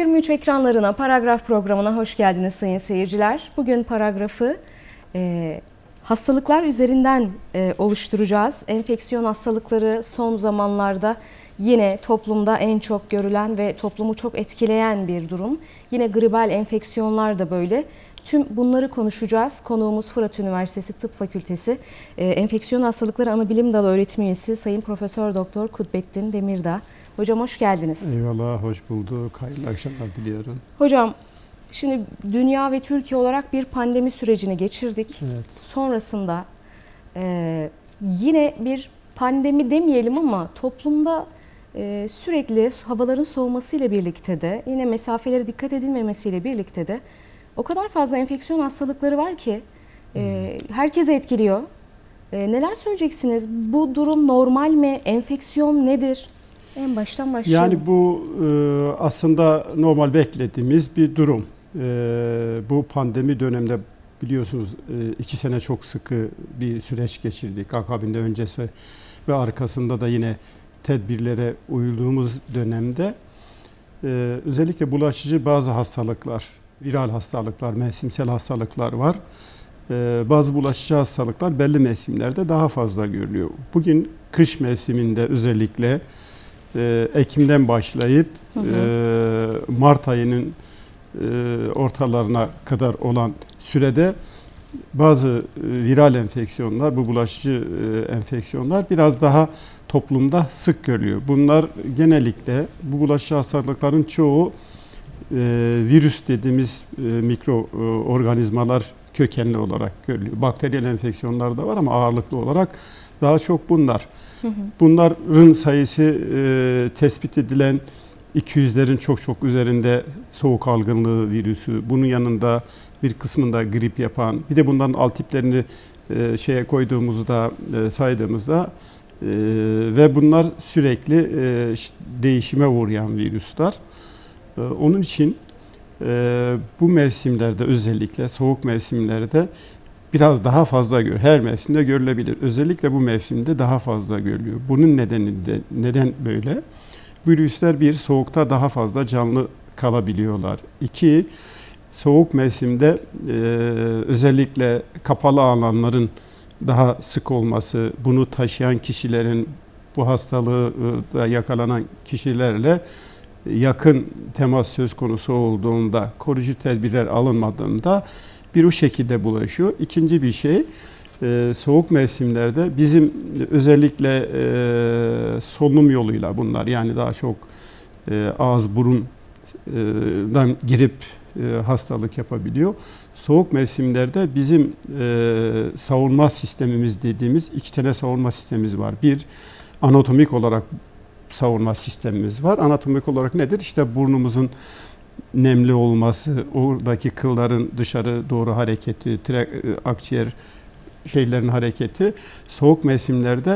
23 ekranlarına, Paragraf programına hoş geldiniz sayın seyirciler. Bugün paragrafı hastalıklar üzerinden oluşturacağız. Enfeksiyon hastalıkları son zamanlarda yine toplumda en çok görülen ve toplumu çok etkileyen bir durum. Yine gribal enfeksiyonlar da böyle. Tüm bunları konuşacağız. Konuğumuz Fırat Üniversitesi Tıp Fakültesi Enfeksiyon Hastalıkları Anabilim Dalı Öğretim Üyesi Sayın Profesör Doktor Kudbettin Demirdağ. Hocam hoş geldiniz. Eyvallah, hoş bulduk. Hayırlı akşamlar diliyorum. Hocam, şimdi dünya ve Türkiye olarak bir pandemi sürecini geçirdik. Evet. Sonrasında yine bir pandemi demeyelim ama toplumda sürekli havaların soğumasıyla birlikte de yine mesafelere dikkat edilmemesiyle birlikte de o kadar fazla enfeksiyon hastalıkları var ki herkesi etkiliyor. Neler söyleyeceksiniz? Bu durum normal mi? Enfeksiyon nedir? En baştan başlayalım. Yani bu aslında normal beklediğimiz bir durum. Bu pandemi döneminde biliyorsunuz 2 sene çok sıkı bir süreç geçirdik. Akabinde öncesi ve arkasında da yine tedbirlere uyulduğumuz dönemde özellikle bulaşıcı bazı hastalıklar, viral hastalıklar, mevsimsel hastalıklar var. Bazı bulaşıcı hastalıklar belli mevsimlerde daha fazla görülüyor. Bugün kış mevsiminde özellikle Ekim'den başlayıp Mart ayının ortalarına kadar olan sürede bazı viral enfeksiyonlar, bu bulaşıcı enfeksiyonlar biraz daha toplumda sık görülüyor. Bunlar genellikle bu bulaşıcı hastalıkların çoğu virüs dediğimiz mikroorganizmalar kökenli olarak görülüyor. Bakteriyel enfeksiyonlar da var ama ağırlıklı olarak daha çok bunlar. Bunların sayısı tespit edilen 200'lerin çok üzerinde soğuk algınlığı virüsü. Bunun yanında bir kısmında grip yapan, bir de bunların alt tiplerini şeye koyduğumuzda, saydığımızda ve bunlar sürekli değişime uğrayan virüsler. Onun için bu mevsimlerde, özellikle soğuk mevsimlerde biraz daha fazla her mevsimde görülebilir. Özellikle bu mevsimde daha fazla görülüyor. Bunun nedeni de neden böyle? Virüsler bir, soğukta daha fazla canlı kalabiliyorlar. 2, soğuk mevsimde özellikle kapalı alanların daha sık olması, bunu taşıyan kişilerin, bu hastalığı da yakalanan kişilerle yakın temas söz konusu olduğunda, koruyucu tedbirler alınmadığında bir o şekilde bulaşıyor. İkinci bir şey, soğuk mevsimlerde bizim özellikle solunum yoluyla bunlar, yani daha çok ağız burundan girip hastalık yapabiliyor. Soğuk mevsimlerde bizim savunma sistemimiz dediğimiz 2 tane savunma sistemimiz var. Bir, anatomik olarak savunma sistemimiz var. Anatomik olarak nedir? İşte burnumuzun nemli olması, oradaki kılların dışarı doğru hareketi, akciğer şeylerin hareketi. Soğuk mevsimlerde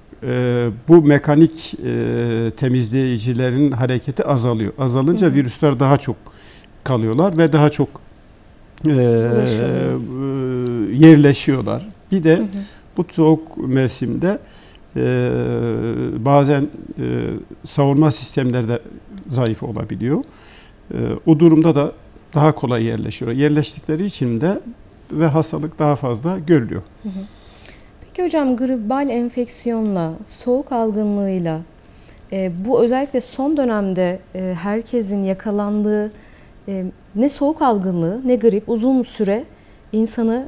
bu mekanik temizleyicilerin hareketi azalıyor. Azalınca virüsler daha çok kalıyorlar ve daha çok yerleşiyorlar. Bir de bu soğuk mevsimde bazen savunma sistemleri de zayıf olabiliyor. O durumda da daha kolay yerleşiyor. Yerleştikleri için de ve hastalık daha fazla görülüyor. Peki hocam, gribal enfeksiyonla, soğuk algınlığıyla bu özellikle son dönemde herkesin yakalandığı ne soğuk algınlığı ne grip uzun süre insanı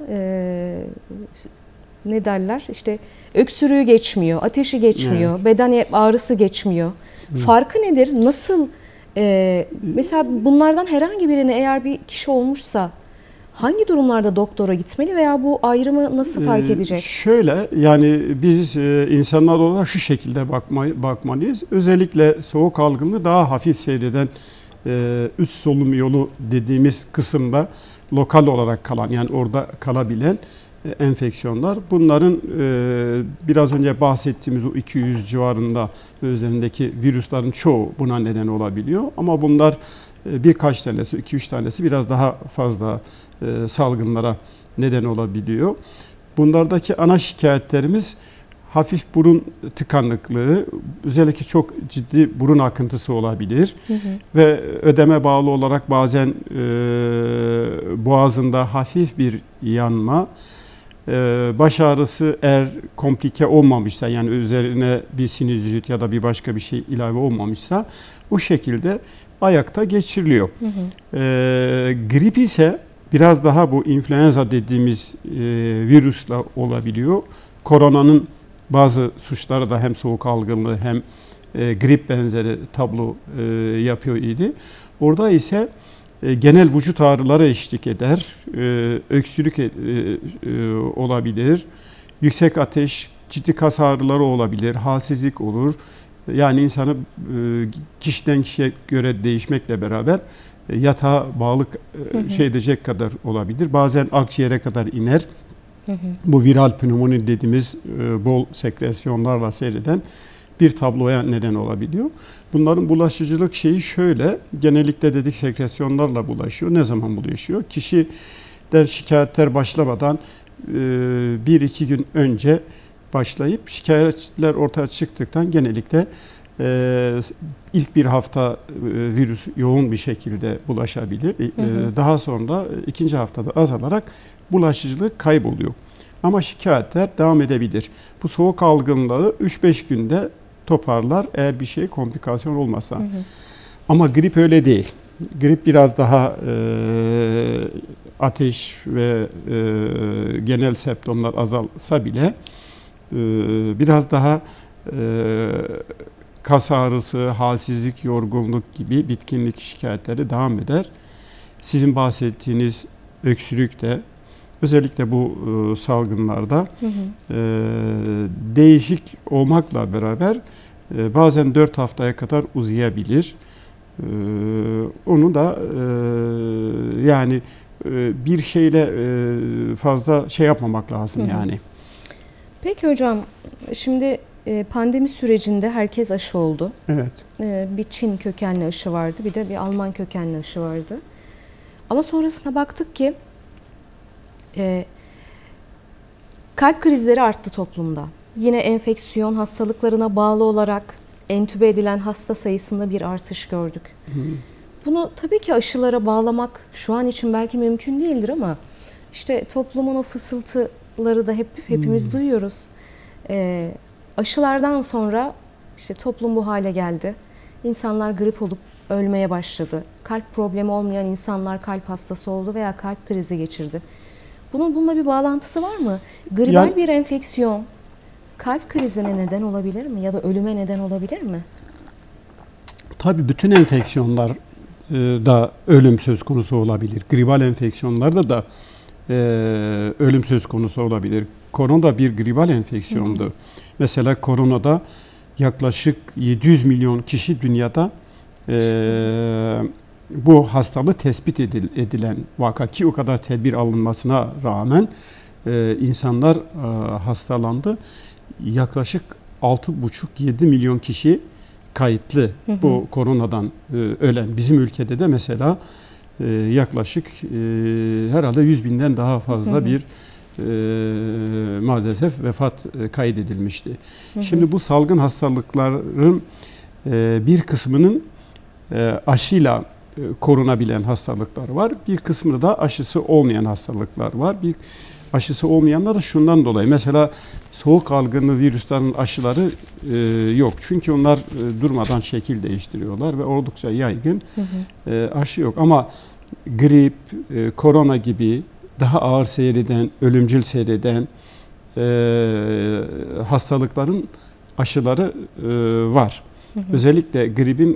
ne derler? İşte öksürüğü geçmiyor, ateşi geçmiyor, evet, beden ağrısı geçmiyor. Farkı nedir? Nasıl? Mesela bunlardan herhangi birini eğer bir kişi olmuşsa hangi durumlarda doktora gitmeli veya bu ayrımı nasıl fark edecek? Şöyle, yani biz insanlar olarak şu şekilde bakmalıyız. Özellikle soğuk algınlığı daha hafif seyreden üst solunum yolu dediğimiz kısımda lokal olarak kalan, yani orada kalabilen enfeksiyonlar. Bunların biraz önce bahsettiğimiz o 200 civarında üzerindeki virüslerin çoğu buna neden olabiliyor. Ama bunlar birkaç tanesi, 2-3 tanesi biraz daha fazla salgınlara neden olabiliyor. Bunlardaki ana şikayetlerimiz hafif burun tıkanıklığı, özellikle çok ciddi burun akıntısı olabilir. Ve ödeme bağlı olarak bazen boğazında hafif bir yanma, baş ağrısı eğer komplike olmamışsa, yani üzerine bir sinüzit ya da bir başka bir şey ilave olmamışsa bu şekilde ayakta geçiriliyor. Grip ise biraz daha bu influenza dediğimiz virüsle olabiliyor. Koronanın bazı suçları da hem soğuk algınlığı hem grip benzeri tablo yapıyor idi. Orada ise genel vücut ağrıları eşlik eder, öksürük olabilir, yüksek ateş, ciddi kas ağrıları olabilir, halsizlik olur. Yani insanı kişiden kişiye göre değişmekle beraber yatağa bağlı şey edecek kadar olabilir. Bazen akciğere kadar iner. Bu viral pnömoni dediğimiz bol sekresyonlarla seyreden bir tabloya neden olabiliyor. Bunların bulaşıcılık şeyi şöyle, genellikle dedik sekresyonlarla bulaşıyor. Ne zaman bulaşıyor? Kişiden şikayetler başlamadan 1-2 gün önce başlayıp şikayetler ortaya çıktıktan genellikle ilk bir hafta virüs yoğun bir şekilde bulaşabilir. Daha sonra ikinci haftada azalarak bulaşıcılık kayboluyor. Ama şikayetler devam edebilir. Bu soğuk algınlığı 3-5 günde toparlar eğer bir şey komplikasyon olmasa. Ama grip öyle değil. Grip biraz daha ateş ve genel semptomlar azalsa bile biraz daha kas ağrısı, halsizlik, yorgunluk gibi bitkinlik şikayetleri devam eder. Sizin bahsettiğiniz öksürük de özellikle bu salgınlarda değişik olmakla beraber bazen 4 haftaya kadar uzayabilir. Onu da yani bir şeyle fazla şey yapmamak lazım yani. Peki hocam, şimdi pandemi sürecinde herkes aşı oldu. Evet. Bir Çin kökenli aşı vardı, bir de bir Alman kökenli aşı vardı. Ama sonrasına baktık ki kalp krizleri arttı toplumda. Yine enfeksiyon hastalıklarına bağlı olarak entübe edilen hasta sayısında bir artış gördük. Bunu tabii ki aşılara bağlamak şu an için belki mümkün değildir ama işte toplumun o fısıltıları da hepimiz duyuyoruz. Aşılardan sonra işte toplum bu hale geldi. İnsanlar grip olup ölmeye başladı. Kalp problemi olmayan insanlar kalp hastası oldu veya kalp krizi geçirdi. Bununla bir bağlantısı var mı? Gribal bir enfeksiyon kalp krizine neden olabilir mi ya da ölüme neden olabilir mi? Tabii bütün enfeksiyonlar da ölüm söz konusu olabilir. Gribal enfeksiyonlarda da ölüm söz konusu olabilir. Korona bir gribal enfeksiyondu. Mesela koronada yaklaşık 700 milyon kişi dünyada bu hastalığı tespit edilen vaka, ki o kadar tedbir alınmasına rağmen insanlar hastalandı. Yaklaşık 6,5-7 milyon kişi kayıtlı bu koronadan ölen. Bizim ülkede de mesela yaklaşık herhalde 100 binden daha fazla bir maalesef vefat kaydedilmişti. Şimdi bu salgın hastalıkların bir kısmının aşıyla korunabilen hastalıklar var. Bir kısmında da aşısı olmayan hastalıklar var. Bir aşısı olmayanlar da şundan dolayı. Mesela soğuk algınlığı virüslerin aşıları yok. Çünkü onlar durmadan şekil değiştiriyorlar ve oldukça yaygın. Aşı yok. Ama grip, korona gibi daha ağır seyreden, ölümcül seyreden hastalıkların aşıları var. Özellikle gripin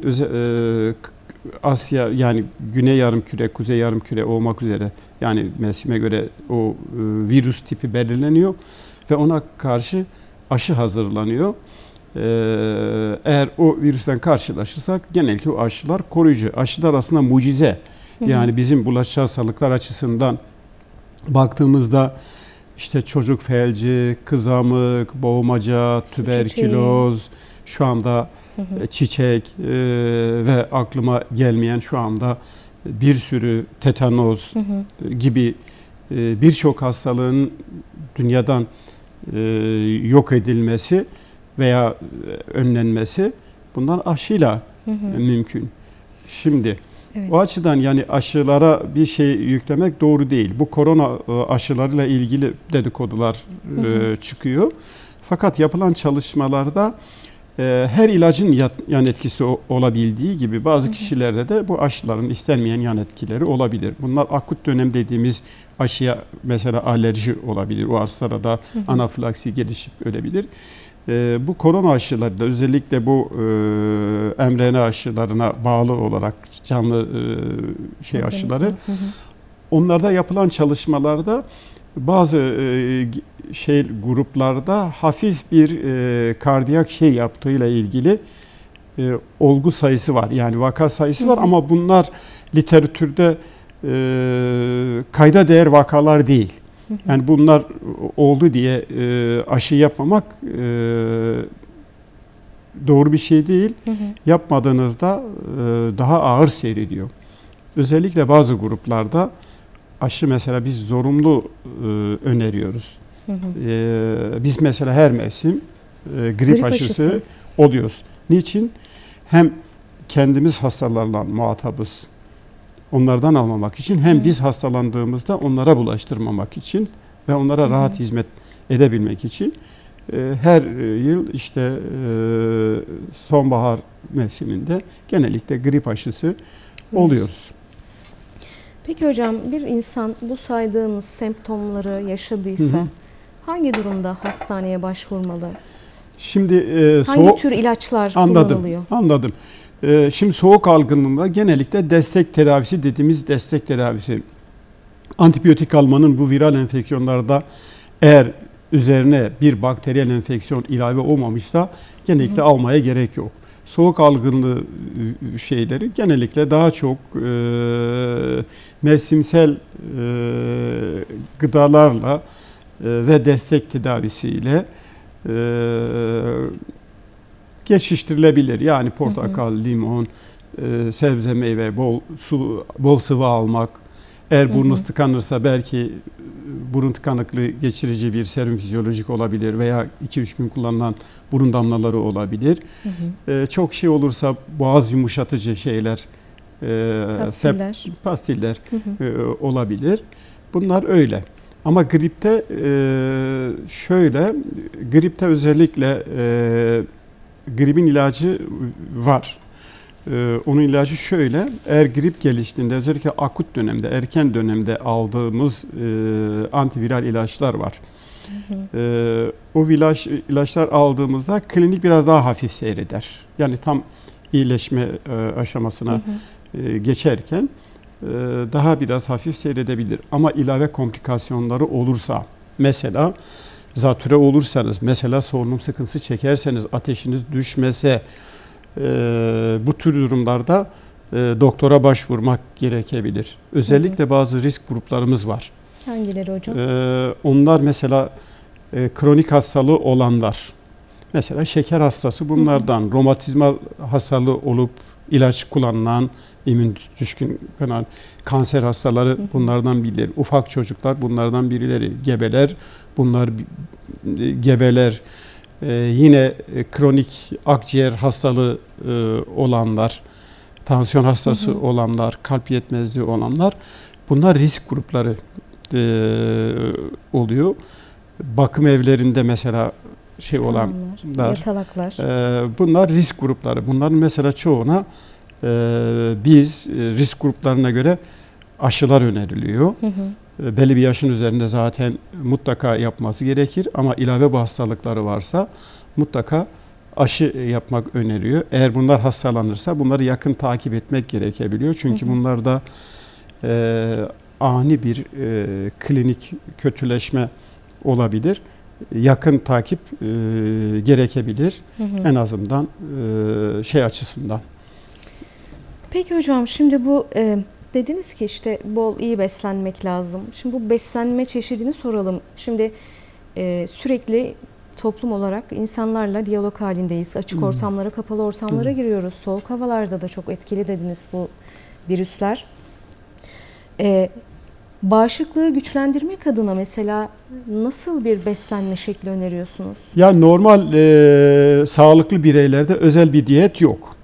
Asya, yani Güney Yarımküre, Kuzey Yarımküre olmak üzere, yani mevsime göre o virüs tipi belirleniyor ve ona karşı aşı hazırlanıyor. Eğer o virüsten karşılaşırsak genellikle o aşılar koruyucu. Aşılar aslında mucize. Yani bizim bulaşıcı hastalıklar açısından baktığımızda işte çocuk felci, kızamık, boğmaca, tüberküloz, şu anda çiçek ve aklıma gelmeyen şu anda bir sürü tetanoz gibi birçok hastalığın dünyadan yok edilmesi veya önlenmesi bunlar aşıyla mümkün. Şimdi Evet. o açıdan yani aşılara bir şey yüklemek doğru değil. Bu korona aşılarıyla ilgili dedikodular çıkıyor. Fakat yapılan çalışmalarda her ilacın yan etkisi olabildiği gibi bazı kişilerde de bu aşıların istenmeyen yan etkileri olabilir. Bunlar akut dönem dediğimiz aşıya mesela alerji olabilir. O sırada anafilaksi gelişip ölebilir. Bu korona aşıları da özellikle bu mRNA aşılarına bağlı olarak canlı aşıları onlarda yapılan çalışmalarda bazı gruplarda hafif bir kardiyak yaptığıyla ilgili olgu sayısı var. Yani vaka sayısı var ama bunlar literatürde kayda değer vakalar değil. Yani bunlar oldu diye aşı yapmamak doğru bir şey değil. Yapmadığınızda daha ağır seyrediyor. Özellikle bazı gruplarda aşı mesela biz zorunlu öneriyoruz. Biz mesela her mevsim grip aşısı oluyoruz. Niçin? Hem kendimiz hastalarla muhatabız. Onlardan almamak için hem biz hastalandığımızda onlara bulaştırmamak için ve onlara rahat hizmet edebilmek için her yıl işte sonbahar mevsiminde genellikle grip aşısı oluyoruz. Peki hocam bir insan bu saydığımız semptomları yaşadıysa hangi durumda hastaneye başvurmalı? Şimdi hangi tür ilaçlar kullanılıyor? Anladım. Şimdi soğuk algınlığında genellikle destek tedavisi dediğimiz destek tedavisi. Antibiyotik almanın bu viral enfeksiyonlarda eğer üzerine bir bakteriyel enfeksiyon ilave olmamışsa genellikle almaya gerek yok. Soğuk algınlığı şeyleri genellikle daha çok mevsimsel gıdalarla ve destek tedavisiyle geçiştirilebilir. Yani portakal, limon, sebze, meyve, bol sıvı almak. Eğer burnunuz tıkanırsa belki burun tıkanıklığı geçirici bir serum fizyolojik olabilir veya 2-3 gün kullanılan burun damlaları olabilir. Çok şey olursa boğaz yumuşatıcı şeyler, pastiller olabilir. Bunlar öyle. Ama gripte gripte özellikle gripin ilacı var. Onun ilacı şöyle, eğer grip geliştiğinde özellikle akut dönemde, erken dönemde aldığımız antiviral ilaçlar var. O ilaçlar aldığımızda klinik biraz daha hafif seyreder. Yani tam iyileşme aşamasına geçerken daha biraz hafif seyredebilir. Ama ilave komplikasyonları olursa, mesela zatüre olursanız, mesela solunum sıkıntısı çekerseniz, ateşiniz düşmese, bu tür durumlarda doktora başvurmak gerekebilir. Özellikle bazı risk gruplarımız var. Hangileri hocam? Onlar mesela kronik hastalığı olanlar. Mesela şeker hastası bunlardan, romatizmal hastalığı olup ilaç kullanılan, immün düşkün kanser hastaları bunlardan birileri. Ufak çocuklar bunlardan birileri. Gebeler, yine kronik akciğer hastalığı olanlar, tansiyon hastası olanlar, kalp yetmezliği olanlar, bunlar risk grupları oluyor. Bakım evlerinde mesela olanlar, yatalaklar. Bunlar risk grupları. Bunların mesela çoğuna biz risk gruplarına göre aşılar öneriliyor. Belli bir yaşın üzerinde zaten mutlaka yapması gerekir ama ilave bu hastalıkları varsa mutlaka aşı yapmak öneriyor. Eğer bunlar hastalanırsa bunları yakın takip etmek gerekebiliyor. Çünkü bunlarda ani bir klinik kötüleşme olabilir. Yakın takip gerekebilir. En azından açısından. Peki hocam şimdi bu dediniz ki işte iyi beslenmek lazım. Şimdi bu beslenme çeşidini soralım. Şimdi sürekli toplum olarak insanlarla diyalog halindeyiz. Açık ortamlara, kapalı ortamlara giriyoruz. Soğuk havalarda da çok etkili dediniz bu virüsler. Bağışıklığı güçlendirmek adına mesela nasıl bir beslenme şekli öneriyorsunuz? Ya normal sağlıklı bireylerde özel bir diyet yok.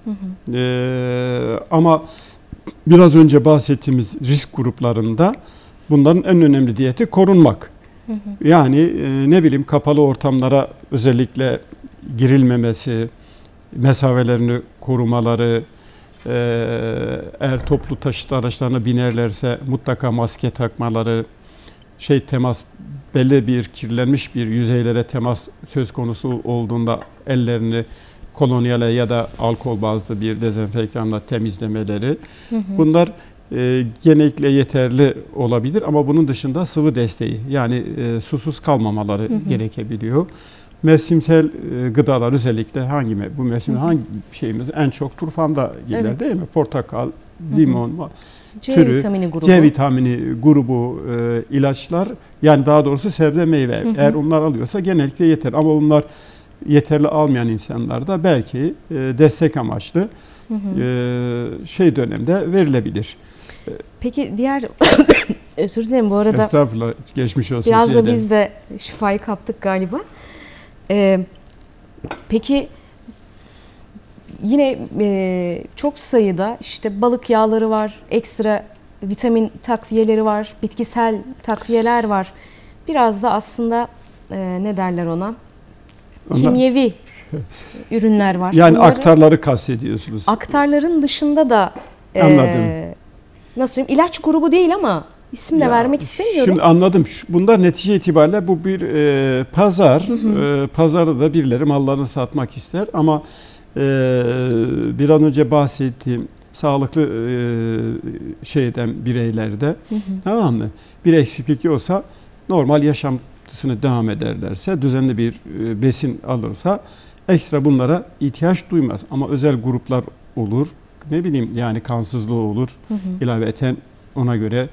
Ama biraz önce bahsettiğimiz risk gruplarında bunların en önemli diyeti korunmak. Yani ne bileyim kapalı ortamlara özellikle girilmemesi, mesafelerini korumaları, eğer toplu taşıt araçlarına binerlerse mutlaka maske takmaları, temas, belli bir kirlenmiş bir yüzeylere temas söz konusu olduğunda ellerini kolonyale ya da alkol bazlı bir dezenfektanla temizlemeleri. Bunlar genellikle yeterli olabilir ama bunun dışında sıvı desteği, yani susuz kalmamaları gerekebiliyor. Mevsimsel gıdalar, özellikle bu mevsimde hangi şeyimiz en çok turfanda gider, değil mi? Portakal, limon, C vitamini grubu. C vitamini grubu ilaçlar, yani daha doğrusu sebze meyve. Eğer onlar alıyorsa genellikle yeter. Ama bunlar yeterli almayan insanlarda belki destek amaçlı dönemde verilebilir. Peki diğer özür dilerim bu arada. Estağfurullah, geçmiş olsun. Biraz da biz de şifayı kaptık galiba. Peki yine çok sayıda işte balık yağları var, ekstra vitamin takviyeleri var, bitkisel takviyeler var. Biraz da aslında ne derler ona? Kimyevi ürünler var. Yani aktarları kastediyorsunuz. Aktarların dışında da anladım. Nasıl diyeyim? İlaç grubu değil ama isim de vermek istemiyorum. Şimdi anladım. Bunlar netice itibariyle bu bir pazar. Pazarda da birileri mallarını satmak ister ama bir an önce bahsettiğim sağlıklı bireylerde tamam mı? Bir eksiklik olsa normal yaşantısını devam ederlerse, düzenli bir besin alırsa ekstra bunlara ihtiyaç duymaz. Ama özel gruplar olur. Ne bileyim, yani kansızlığı olur. İlaveten ona göre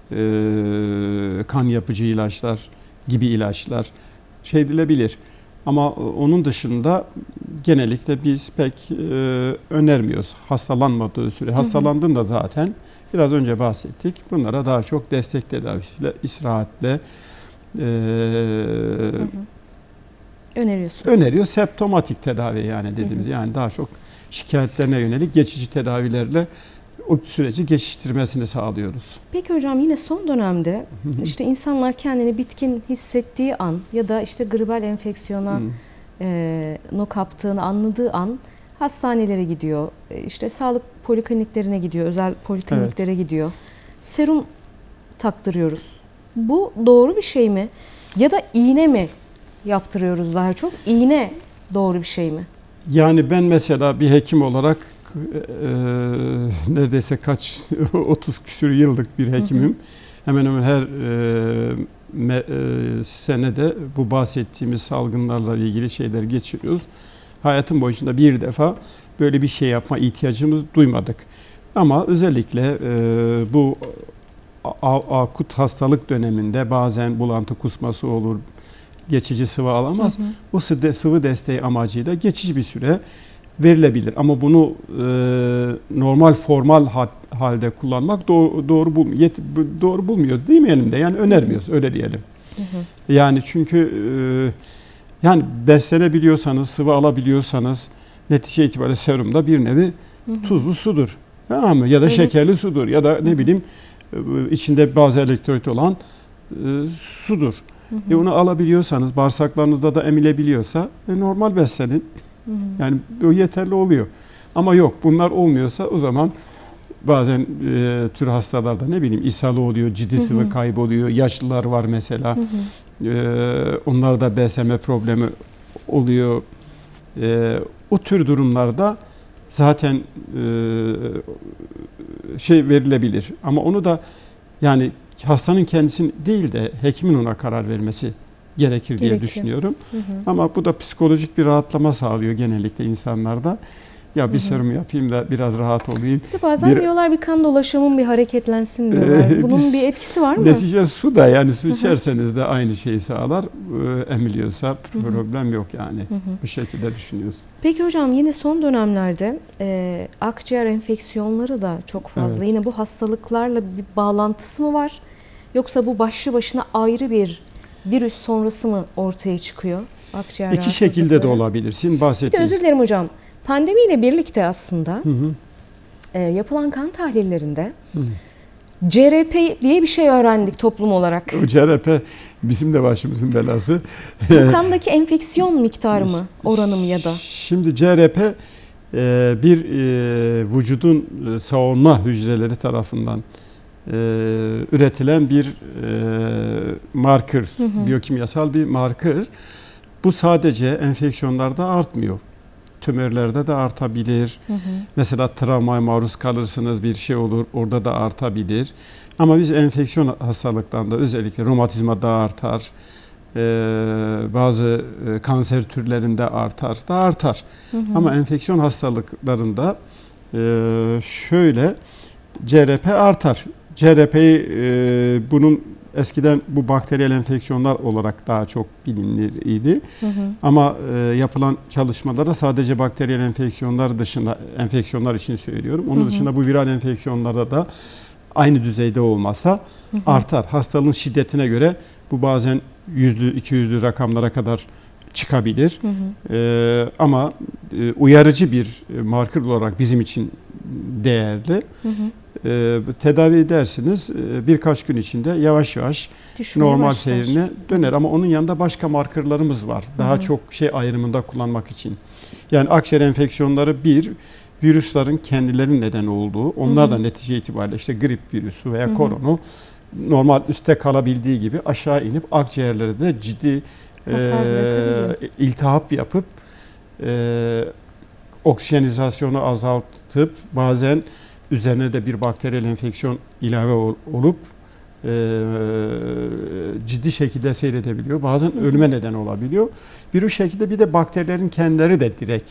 kan yapıcı ilaçlar gibi ilaçlar edilebilir. Ama onun dışında genellikle biz pek önermiyoruz hastalanmadığı süre. Hastalandığında zaten biraz önce bahsettik. Bunlara daha çok destek tedavisiyle, istirahatle öneriyor. Septomatik tedavi, yani dediğimiz, yani daha çok şikayetlerine yönelik geçici tedavilerle o süreci geçiştirmesini sağlıyoruz. Peki hocam, yine son dönemde işte insanlar kendini bitkin hissettiği an ya da işte gribal enfeksiyona kaptığını anladığı an hastanelere gidiyor. İşte sağlık polikliniklerine gidiyor, özel polikliniklere gidiyor. Serum taktırıyoruz. Bu doğru bir şey mi? Ya da iğne mi yaptırıyoruz daha çok? İğne doğru bir şey mi? Yani ben mesela bir hekim olarak neredeyse 30 küsur yıllık bir hekimim. Hemen hemen her senede bu bahsettiğimiz salgınlarla ilgili şeyler geçiriyoruz. Hayatım boyunca bir defa böyle bir şey yapma ihtiyacımız duymadık. Ama özellikle bu akut hastalık döneminde bazen bulantı kusması olur, geçici sıvı alamaz. Bu sıvı desteği amacıyla geçici bir süre verilebilir. Ama bunu normal formal halde kullanmak doğru bulmuyor değil mi elimde? Yani önermiyoruz, öyle diyelim. Yani çünkü yani beslenebiliyorsanız, sıvı alabiliyorsanız netice itibariyle serumda bir nevi tuzlu sudur. Tamam mı? Ya da şekerli sudur ya da ne bileyim içinde bazı elektrolit olan sudur. Onu alabiliyorsanız, bağırsaklarınızda da emilebiliyorsa normal beslenin. Yani o yeterli oluyor. Ama yok, bunlar olmuyorsa o zaman bazen tür hastalarda ne bileyim ishal oluyor, ciddi sıvı kayboluyor. Yaşlılar var mesela. Onlarda beslenme problemi oluyor. O tür durumlarda zaten verilebilir. Ama onu da yani hastanın kendisinin değil de hekimin ona karar vermesi gerekir diye düşünüyorum. Ama bu da psikolojik bir rahatlama sağlıyor genellikle insanlarda. Ya bir serum yapayım da biraz rahat olayım. Bazen diyorlar bir kan dolaşımın bir hareketlensin diyorlar. Bunun bir etkisi var mı? Netice su da, yani su içerseniz de aynı şeyi sağlar. Emiliyorsa problem yok yani. Bu şekilde düşünüyoruz. Peki hocam, yine son dönemlerde akciğer enfeksiyonları da çok fazla. Yine bu hastalıklarla bir bağlantısı mı var? Yoksa bu başlı başına ayrı bir virüs sonrası mı ortaya çıkıyor? Akciğer İki şekilde de olabilirsin. Bahsettiğim. Özür dilerim hocam. Pandemiyle birlikte aslında yapılan kan tahlillerinde CRP diye bir şey öğrendik toplum olarak. O CRP bizim de başımızın belası. Bu kandaki enfeksiyon miktarı mı, oranı mı ya da? Şimdi CRP bir vücudun savunma hücreleri tarafından üretilen bir marker, biyokimyasal bir marker. Bu sadece enfeksiyonlarda artmıyor. Tümörlerde de artabilir. Mesela travmaya maruz kalırsınız, bir şey olur, orada da artabilir. Ama biz enfeksiyon hastalıklarında özellikle romatizmada artar, bazı kanser türlerinde artar. Ama enfeksiyon hastalıklarında şöyle CRP artar. CRP'yi bunun eskiden bu bakteriyel enfeksiyonlar olarak daha çok bilinir idi. Ama yapılan çalışmalarda sadece bakteriyel enfeksiyonlar dışında, enfeksiyonlar için söylüyorum. Onun dışında bu viral enfeksiyonlarda da aynı düzeyde olmasa artar. Hastalığın şiddetine göre bu bazen 100'lü, 200'lü rakamlara kadar çıkabilir. Ama uyarıcı bir marker olarak bizim için değerli. Tedavi edersiniz. Birkaç gün içinde yavaş yavaş normal seyrine döner. Ama onun yanında başka markerlarımız var. Daha çok şey ayrımında kullanmak için. Yani akciğer enfeksiyonları virüslerin kendilerinin neden olduğu. Onlar da netice itibariyle işte grip virüsü veya koronu normal üstte kalabildiği gibi aşağı inip akciğerlere de ciddi iltihap yapıp oksijenizasyonu azaltıp bazen üzerine de bir bakteriyel enfeksiyon ilave olup ciddi şekilde seyredebiliyor. Bazen ölüme neden olabiliyor. Bir şekilde bir de bakterilerin kendileri de direkt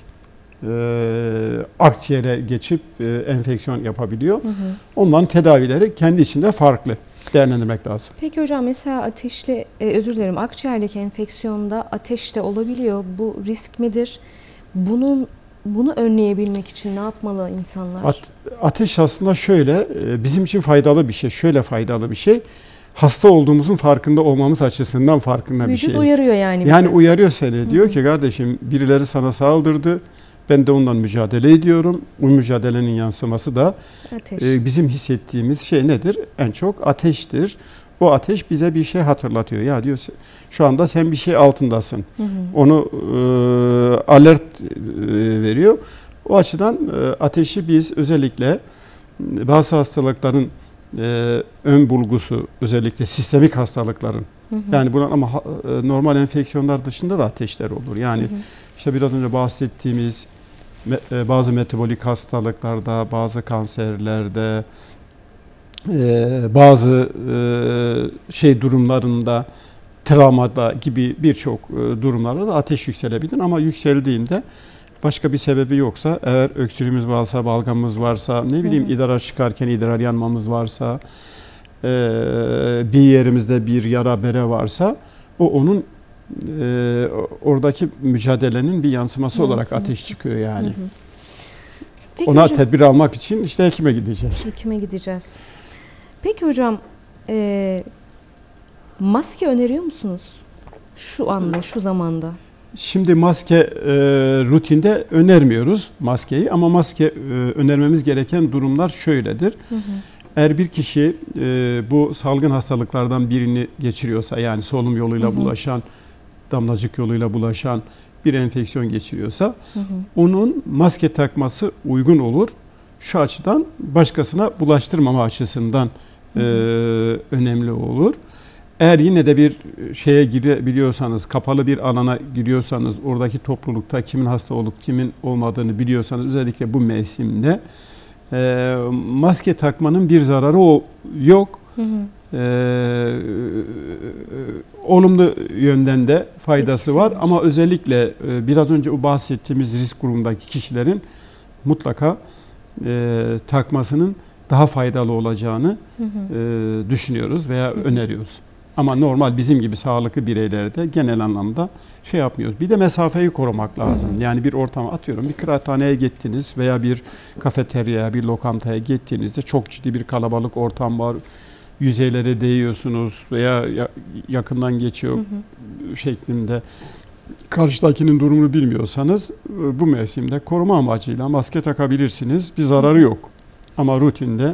akciğere geçip enfeksiyon yapabiliyor. Onların tedavileri kendi içinde farklı. Değerlendirmek lazım. Peki hocam mesela ateşli, akciğerdeki enfeksiyonda ateş de olabiliyor. Bu risk midir? Bunu önleyebilmek için ne yapmalı insanlar? Ateş aslında şöyle, bizim için faydalı bir şey. Şöyle faydalı bir şey. Hasta olduğumuzun farkında olmamız açısından farkında bir şey. Vücut uyarıyor yani bizi. Yani uyarıyor seni. Diyor ki kardeşim birileri sana saldırdı. Ben de ondan mücadele ediyorum. Bu mücadelenin yansıması da bizim hissettiğimiz şey nedir? En çok ateştir. O ateş bize bir şey hatırlatıyor. Ya diyor şu anda sen bir şey altındasın. Onu alert veriyor. O açıdan ateşi biz özellikle bazı hastalıkların ön bulgusu, özellikle sistemik hastalıkların yani bunlar ama normal enfeksiyonlar dışında da ateşler olur. Yani işte biraz önce bahsettiğimiz bazı metabolik hastalıklarda, bazı kanserlerde, bazı durumlarında, travmada gibi birçok durumlarda da ateş yükselebilir. Ama yükseldiğinde başka bir sebebi yoksa, eğer öksürüğümüz varsa, balgamımız varsa, ne bileyim idrar çıkarken idrar yanmamız varsa, bir yerimizde bir yara bere varsa, o onun oradaki mücadelenin bir yansıması olarak ateş çıkıyor yani. Peki ona hocam, tedbir almak için işte hekime gideceğiz. Hekime gideceğiz. Peki hocam, maske öneriyor musunuz? Şu anda, şu zamanda. Şimdi maske rutinde önermiyoruz maskeyi ama maske önermemiz gereken durumlar şöyledir. Eğer bir kişi bu salgın hastalıklardan birini geçiriyorsa, yani solunum yoluyla bulaşan, damlacık yoluyla bulaşan bir enfeksiyon geçiriyorsa onun maske takması uygun olur. Şu açıdan başkasına bulaştırmama açısından önemli olur. Eğer yine de bir şeye girebiliyorsanız, kapalı bir alana giriyorsanız, oradaki toplulukta kimin hasta olup kimin olmadığını biliyorsanız, özellikle bu mevsimde maske takmanın bir zararı yok. Olumlu yönden de faydası var ama özellikle biraz önce o bahsettiğimiz risk grubundaki kişilerin mutlaka takmasının daha faydalı olacağını düşünüyoruz veya öneriyoruz. Ama normal bizim gibi sağlıklı bireylerde genel anlamda şey yapmıyoruz. Bir de mesafeyi korumak lazım. Yani bir ortama, atıyorum bir kıraathaneye gittiniz veya bir kafeteryaya, bir lokantaya gittiğinizde çok ciddi bir kalabalık ortam var. yüzeylere değiyorsunuz veya yakından geçiyor şeklinde karşıdakinin durumunu bilmiyorsanız bu mevsimde koruma amacıyla maske takabilirsiniz. Bir zararı yok. Ama rutinde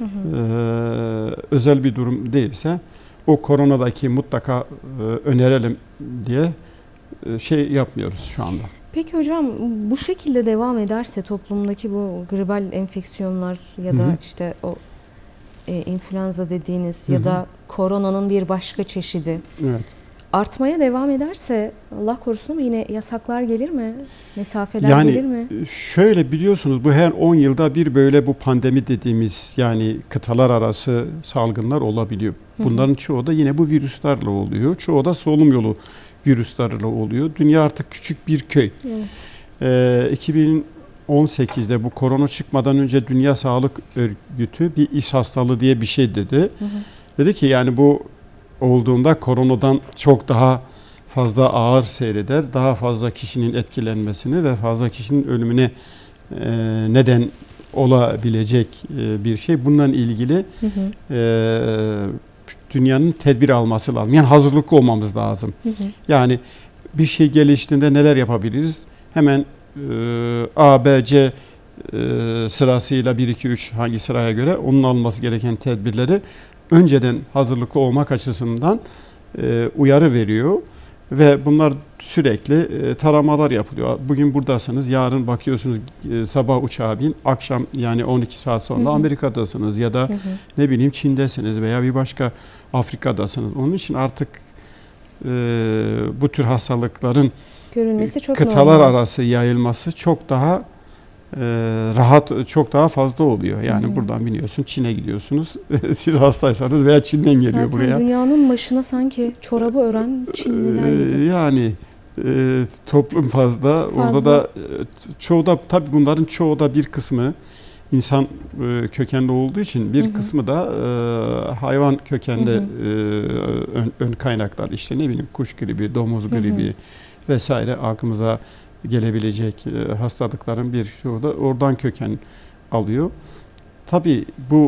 özel bir durum değilse o koronadaki mutlaka önerelim diye şey yapmıyoruz şu anda. Peki hocam, bu şekilde devam ederse toplumdaki bu gribal enfeksiyonlar ya da işte o influenza dediğiniz ya da koronanın bir başka çeşidi artmaya devam ederse, Allah korusun, ama yine yasaklar gelir mi? Mesafeler gelir mi? Şöyle, biliyorsunuz bu her 10 yılda bir böyle bu pandemi dediğimiz yani kıtalar arası salgınlar olabiliyor. Bunların çoğu da yine bu virüslerle oluyor. Çoğu da solunum yolu virüslerle oluyor. Dünya artık küçük bir köy. Evet. 2018'de bu korona çıkmadan önce Dünya Sağlık Örgütü bir is hastalığı diye bir şey dedi. Dedi ki yani bu olduğunda koronadan çok daha fazla ağır seyreder, daha fazla kişinin etkilenmesini ve fazla kişinin ölümüne neden olabilecek bir şey. Bununla ilgili dünyanın tedbir alması lazım. Yani hazırlıklı olmamız lazım. Yani bir şey geliştiğinde neler yapabiliriz? Hemen A, B, C sırasıyla 1, 2, 3 hangi sıraya göre onun alması gereken tedbirleri önceden hazırlıklı olmak açısından uyarı veriyor ve bunlar sürekli taramalar yapılıyor. Bugün buradasınız, yarın bakıyorsunuz sabah uçağa bin, akşam yani 12 saat sonra Amerika'dasınız ya da ne bileyim Çin'desiniz veya bir başka Afrika'dasınız. Onun için artık bu tür hastalıkların görülmesi çok kıtalar normal. arası yayılması çok daha rahat, çok daha fazla oluyor. Yani buradan biniyorsun, Çin'e gidiyorsunuz. Siz hastaysanız veya Çin'den geliyor zaten buraya. Zaten dünyanın başına sanki çorabı ören Çinliler gibi. Yani toplum fazla. Orada da çoğu da tabii bunların çoğu da bir kısmı insan kökenli olduğu için bir kısmı da hayvan kökenli ön kaynaklar. İşte ne bileyim kuş gribi, domuz gribi vesaire aklımıza gelebilecek hastalıkların bir çoğu da oradan köken alıyor. Tabii bu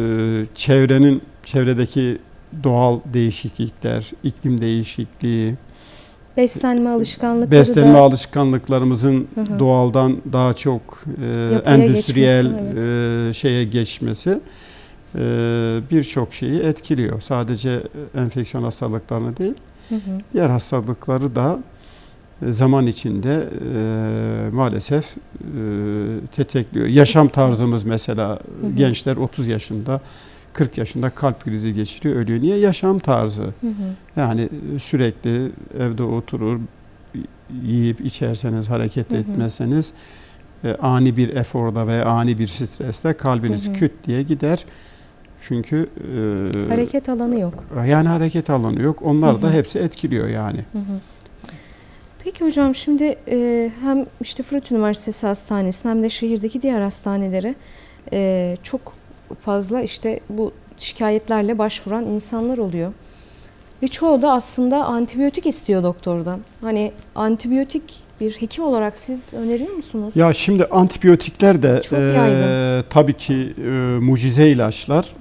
çevredeki doğal değişiklikler, iklim değişikliği, beslenme alışkanlıklarımızın doğaldan daha çok endüstriyel şeye geçmesi birçok şeyi etkiliyor. Sadece enfeksiyon hastalıklarını değil, diğer hastalıkları da zaman içinde maalesef tetikliyor. Yaşam tarzımız mesela gençler 30 yaşında, 40 yaşında kalp krizi geçiriyor, ölüyor. Niye? Yaşam tarzı. Yani sürekli evde oturur, yiyip içerseniz, hareket etmezseniz ani bir eforda veya ani bir streste kalbiniz küt diye gider. Çünkü hareket alanı yok. Yani hareket alanı yok. Onlar da hepsi etkiliyor yani. Peki hocam, şimdi hem işte Fırat Üniversitesi Hastanesi hem de şehirdeki diğer hastanelere çok fazla işte bu şikayetlerle başvuran insanlar oluyor. Ve çoğu da aslında antibiyotik istiyor doktordan. Hani antibiyotik bir hekim olarak siz öneriyor musunuz? Ya şimdi antibiyotikler de tabii ki mucize ilaçlar.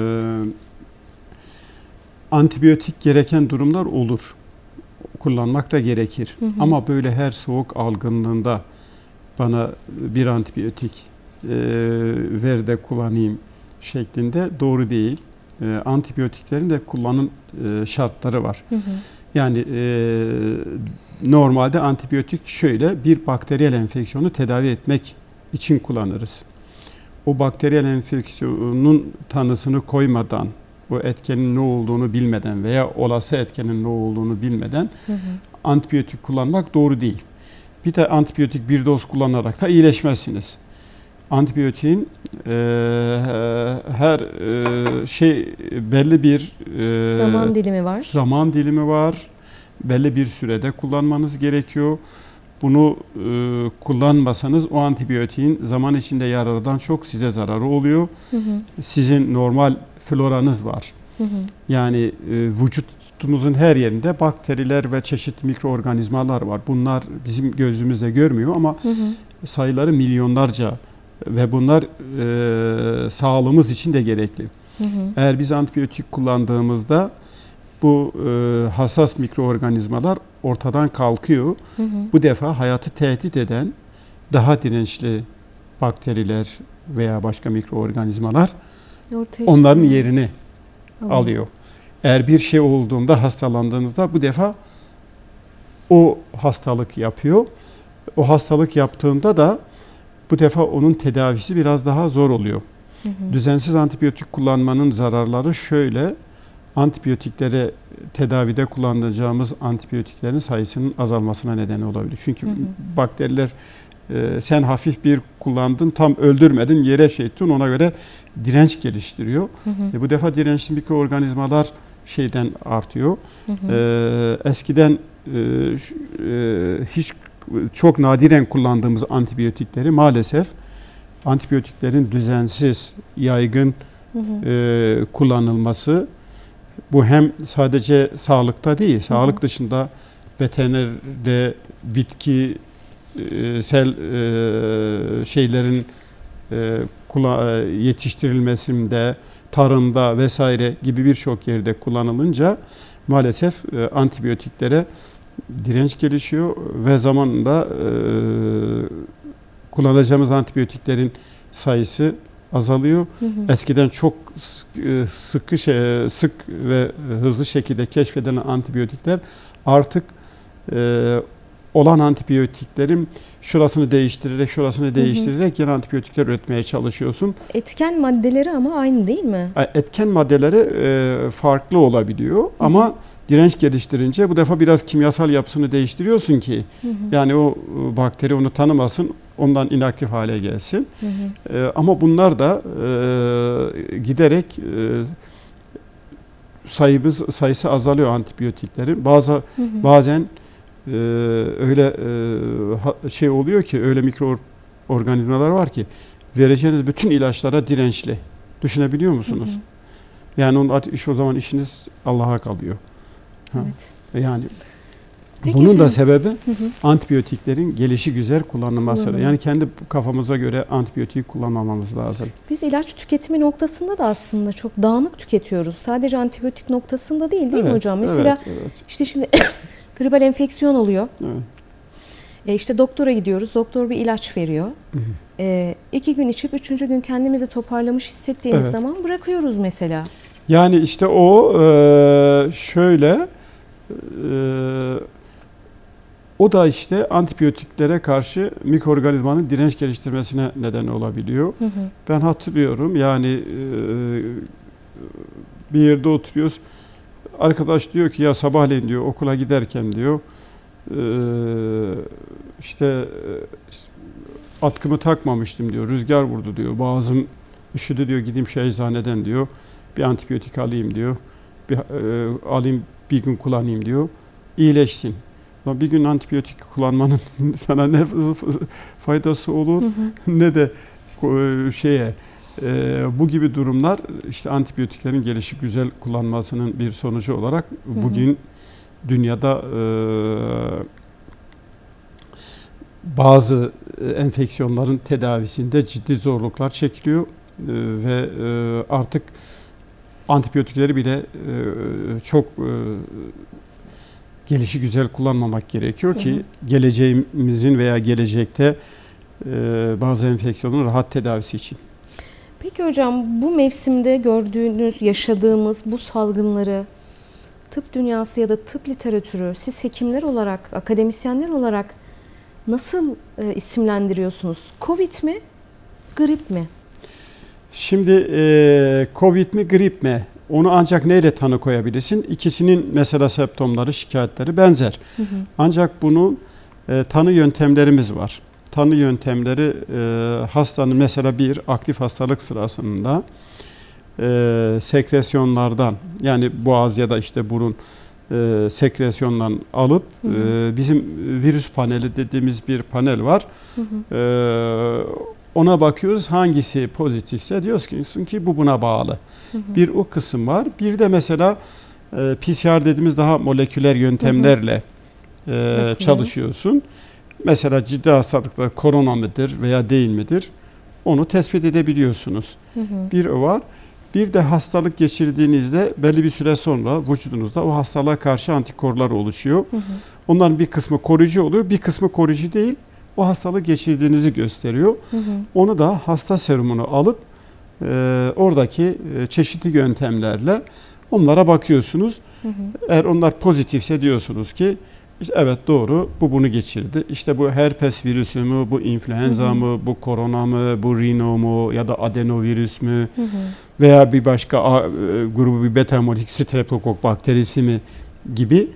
Antibiyotik gereken durumlar olur. Kullanmak da gerekir. Ama böyle her soğuk algınlığında bana bir antibiyotik ver de kullanayım şeklinde doğru değil. Antibiyotiklerin de kullanım şartları var. Yani normalde antibiyotik şöyle bir bakteriyel enfeksiyonu tedavi etmek için kullanırız. O bakteriyel enfeksiyonun tanısını koymadan, bu etkenin ne olduğunu bilmeden veya olası etkenin ne olduğunu bilmeden antibiyotik kullanmak doğru değil. Bir de antibiyotik bir doz kullanarak da iyileşmezsiniz. Antibiyotiğin her belli bir zaman dilimi var. Belli bir sürede kullanmanız gerekiyor. Bunu kullanmasanız o antibiyotiğin zaman içinde yararından çok size zararı oluyor. Sizin normal floranız var. Yani vücutumuzun her yerinde bakteriler ve çeşitli mikroorganizmalar var. Bunlar bizim gözümüzle görmüyor ama sayıları milyonlarca ve bunlar sağlığımız için de gerekli. Eğer biz antibiyotik kullandığımızda bu hassas mikroorganizmalar ortadan kalkıyor. Bu defa hayatı tehdit eden daha dirençli bakteriler veya başka mikroorganizmalar onların yerini alıyor. Eğer bir şey olduğunda, hastalandığınızda bu defa o hastalık yapıyor. O hastalık yaptığında da bu defa onun tedavisi biraz daha zor oluyor. Düzensiz antibiyotik kullanmanın zararları şöyle: antibiyotiklere tedavide kullanacağımız antibiyotiklerin sayısının azalmasına neden olabilir. Çünkü bakteriler sen hafif bir kullandın, tam öldürmedin, yere şey ettin, ona göre direnç geliştiriyor. Bu defa dirençli mikroorganizmalar şeyden artıyor. Eskiden hiç çok nadiren kullandığımız antibiyotikleri maalesef antibiyotiklerin düzensiz, yaygın kullanılması, bu hem sadece sağlıkta değil, sağlık dışında veterinerde bitkisel şeylerin yetiştirilmesinde, tarımda vesaire gibi birçok yerde kullanılınca maalesef antibiyotiklere direnç gelişiyor ve zamanla kullanacağımız antibiyotiklerin sayısı azalıyor. Eskiden çok sık ve hızlı şekilde keşfedilen antibiyotikler artık olan antibiyotiklerin şurasını değiştirerek yeni antibiyotikler üretmeye çalışıyorsun. Etken maddeleri ama aynı değil mi? Etken maddeleri farklı olabiliyor ama direnç geliştirince bu defa biraz kimyasal yapısını değiştiriyorsun ki yani o bakteri onu tanımasın, ondan inaktif hale gelsin. Ama bunlar da giderek sayısı azalıyor antibiyotiklerin. Bazen öyle şey oluyor ki, öyle mikroorganizmalar var ki vereceğiniz bütün ilaçlara dirençli. Düşünebiliyor musunuz? Yani o zaman işiniz Allah'a kalıyor. Evet. Yani peki bunun efendim, da sebebi antibiyotiklerin gelişigüzel kullanılması. Yani kendi kafamıza göre antibiyotik kullanmamamız lazım. Biz ilaç tüketimi noktasında da aslında çok dağınık tüketiyoruz. Sadece antibiyotik noktasında değil mi hocam? Mesela işte şimdi gribal enfeksiyon oluyor. İşte doktora gidiyoruz. Doktor bir ilaç veriyor. 2 gün içip 3. gün kendimizi toparlamış hissettiğimiz zaman bırakıyoruz mesela. Yani işte o şöyle o da işte antibiyotiklere karşı mikroorganizmanın direnç geliştirmesine neden olabiliyor. Ben hatırlıyorum, yani bir yerde oturuyoruz. Arkadaş diyor ki ya sabahleyin diyor okula giderken diyor işte atkımı takmamıştım diyor. Rüzgar vurdu diyor. Boğazım üşüdü diyor. Gideyim eczaneden diyor. Bir antibiyotik alayım diyor. Alayım bir gün kullanayım diyor. İyileşsin. Ama bir gün antibiyotik kullanmanın sana ne faydası olur ne de bu gibi durumlar işte antibiyotiklerin gelişi güzel kullanmasının bir sonucu olarak bugün dünyada bazı enfeksiyonların tedavisinde ciddi zorluklar çekiliyor ve artık antibiyotikleri bile çok gelişi güzel kullanmamak gerekiyor ki geleceğimizin veya gelecekte bazı enfeksiyonların rahat tedavisi için. Peki hocam, bu mevsimde gördüğünüz, yaşadığımız bu salgınları tıp dünyası ya da tıp literatürü, siz hekimler olarak, akademisyenler olarak nasıl isimlendiriyorsunuz? Covid mi, grip mi? Şimdi Covid mi, grip mi? Onu ancak neyle tanı koyabilirsin? İkisinin mesela semptomları, şikayetleri benzer. Ancak bunun tanı yöntemlerimiz var. Tanı yöntemleri hastanın mesela bir aktif hastalık sırasında sekresyonlardan, yani boğaz ya da işte burun sekresyondan alıp bizim virüs paneli dediğimiz bir panel var. Ona bakıyoruz, hangisi pozitifse diyoruz ki bu buna bağlı. Bir o kısım var. Bir de mesela PCR dediğimiz daha moleküler yöntemlerle çalışıyorsun. Mesela ciddi hastalıklar korona mıdır veya değil midir? Onu tespit edebiliyorsunuz. Bir o var. Bir de hastalık geçirdiğinizde belli bir süre sonra vücudunuzda o hastalığa karşı antikorlar oluşuyor. Onların bir kısmı koruyucu oluyor, bir kısmı koruyucu değil. O hastalığı geçirdiğinizi gösteriyor. Onu da hasta serumunu alıp oradaki çeşitli yöntemlerle onlara bakıyorsunuz. Eğer onlar pozitifse diyorsunuz ki işte evet doğru, bu bunu geçirdi. İşte bu herpes virüsü mü, bu influenza mı, bu korona mı, bu rino mu ya da adenovirüs mü veya bir başka grubu bir beta hemolik streptokok bakterisi mi gibi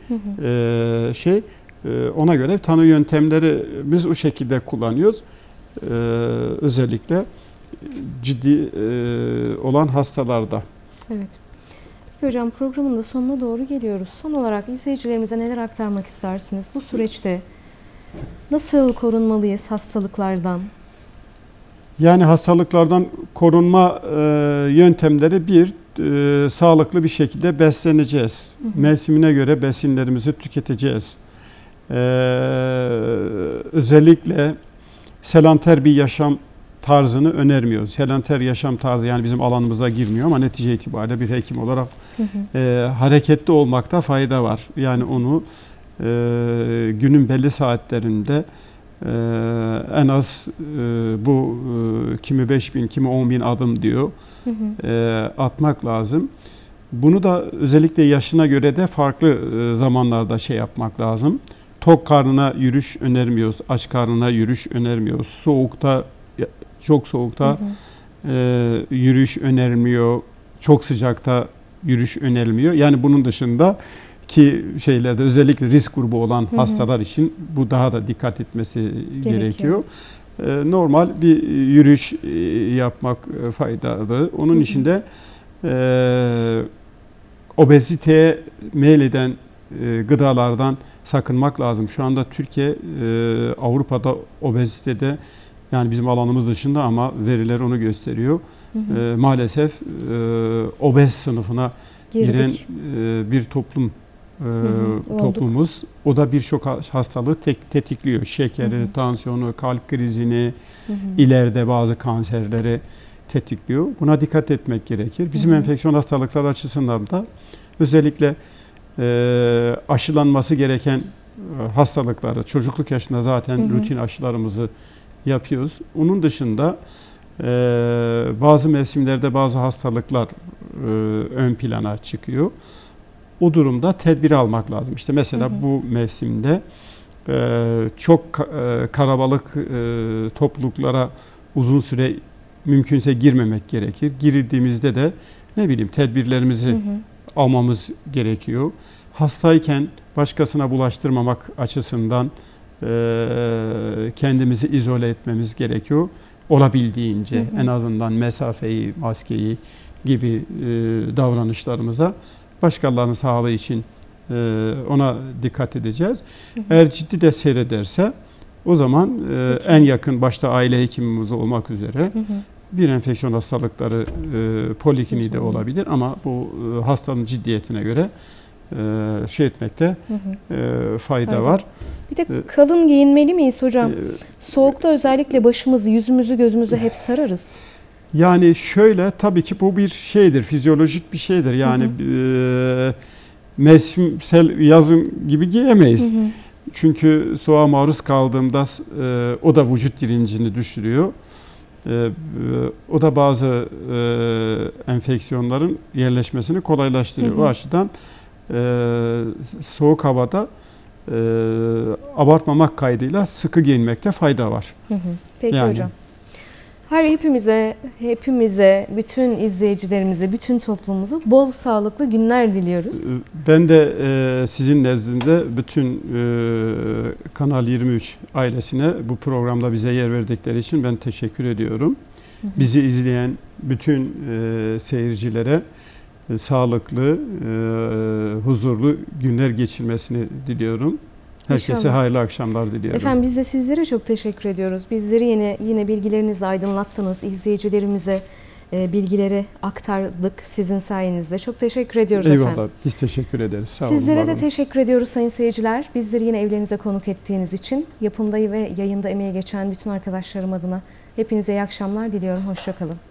ona göre tanı yöntemleri biz o şekilde kullanıyoruz. Özellikle ciddi olan hastalarda. Evet. Hocam programın da sonuna doğru geliyoruz. Son olarak izleyicilerimize neler aktarmak istersiniz? Bu süreçte nasıl korunmalıyız hastalıklardan? Yani hastalıklardan korunma yöntemleri sağlıklı bir şekilde besleneceğiz. Mevsimine göre besinlerimizi tüketeceğiz. Özellikle sedanter bir yaşam tarzını önermiyoruz. Sedanter yaşam tarzı yani bizim alanımıza girmiyor ama netice itibariyle bir hekim olarak hareketli olmakta fayda var. Yani onu günün belli saatlerinde en az bu kimi 5.000 kimi 10.000 adım diyor atmak lazım. Bunu da özellikle yaşına göre de farklı zamanlarda yapmak lazım. Tok karnına yürüyüş önermiyoruz. Aç karnına yürüyüş önermiyoruz. Soğukta, çok soğukta yürüyüş önerilmiyor. Çok sıcakta yürüyüş önerilmiyor. Yani bunun dışında ki şeylerde özellikle risk grubu olan hastalar için bu daha da dikkat etmesi gerekiyor. Normal bir yürüyüş yapmak faydalı. Onun için de obeziteye meyleden gıdalardan sakınmak lazım. Şu anda Türkiye Avrupa'da obezitede yani bizim alanımız dışında ama veriler onu gösteriyor. Maalesef obez sınıfına giren bir toplumumuz. O da birçok hastalığı tetikliyor. Şekeri, tansiyonu, kalp krizini, ileride bazı kanserleri tetikliyor. Buna dikkat etmek gerekir. Bizim enfeksiyon hastalıkları açısından da özellikle aşılanması gereken hastalıkları, çocukluk yaşında zaten rutin aşılarımızı yapıyoruz. Onun dışında bazı mevsimlerde bazı hastalıklar ön plana çıkıyor. O durumda tedbir almak lazım. İşte mesela bu mevsimde çok kalabalık topluluklara uzun süre mümkünse girmemek gerekir. Girildiğimizde de tedbirlerimizi almamız gerekiyor. Hastayken başkasına bulaştırmamak açısından kendimizi izole etmemiz gerekiyor. Olabildiğince en azından mesafeyi, maskeyi gibi davranışlarımıza başkalarının sağlığı için ona dikkat edeceğiz. Eğer ciddi de seyrederse o zaman en yakın başta aile hekimimiz olmak üzere bir enfeksiyon hastalıkları polikliniği de olabilir ama bu hastanın ciddiyetine göre etmekte fayda var. Bir de kalın giyinmeli miyiz hocam? Soğukta özellikle başımızı, yüzümüzü, gözümüzü hep sararız. Yani şöyle tabii ki bu bir şeydir, fizyolojik bir şeydir. Yani mevsimsel yazın gibi giyemeyiz. Çünkü soğuğa maruz kaldığımda o da vücut dirincini düşürüyor. O da bazı enfeksiyonların yerleşmesini kolaylaştırıyor. O açıdan soğuk havada abartmamak kaydıyla sıkı giyinmekte fayda var. Peki hocam. Hepimize, bütün izleyicilerimize, bütün toplumumuza bol sağlıklı günler diliyoruz. Ben de sizin nezdinde bütün Kanal 23 ailesine bu programda bize yer verdikleri için ben teşekkür ediyorum. Bizi izleyen bütün seyircilere sağlıklı, huzurlu günler geçirmesini diliyorum. Herkese İnşallah. Hayırlı akşamlar diliyorum. Efendim biz de sizlere çok teşekkür ediyoruz. Bizleri yine bilgilerinizle aydınlattınız. İzleyicilerimize bilgileri aktardık sizin sayenizde. Çok teşekkür ediyoruz efendim. Eyvallah. Biz teşekkür ederiz. Sağ Sizlere olun, de teşekkür ediyoruz sayın seyirciler. Bizleri yine evlerinize konuk ettiğiniz için yapımda ve yayında emeği geçen bütün arkadaşlarım adına hepinize iyi akşamlar diliyorum. Hoşça kalın.